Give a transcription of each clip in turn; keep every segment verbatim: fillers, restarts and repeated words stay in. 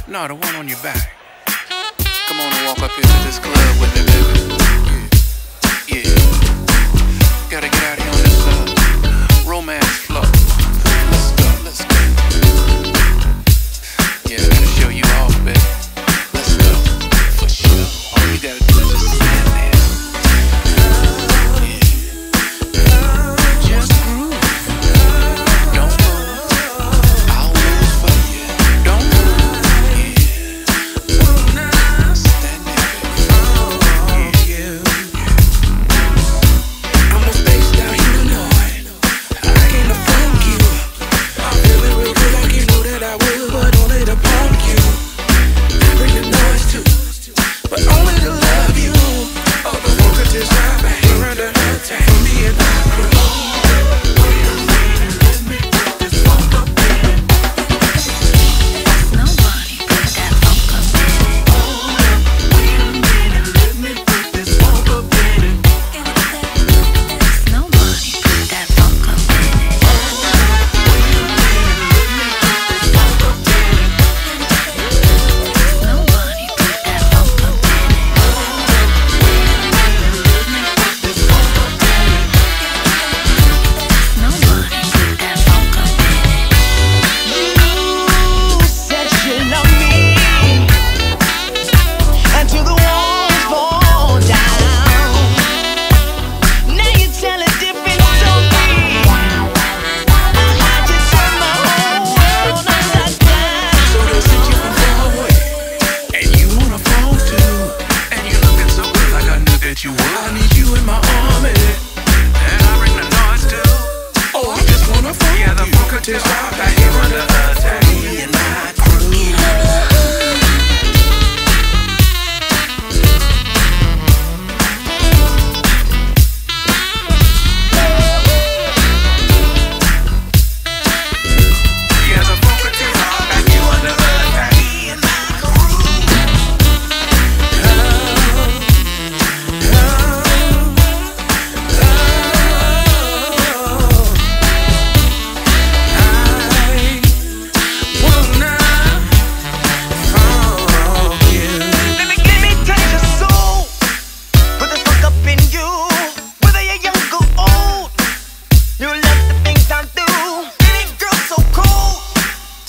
No, the one on your back. Come on and walk up here to this club with me, baby. Yeah, yeah. Gotta get out here on this uh, romance flow. Let's go, let's go. Yeah, I gotta show you off, baby. Let's go, for sure. All you gotta do is just stand there.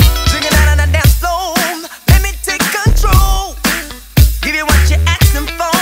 Give you what you're asking for.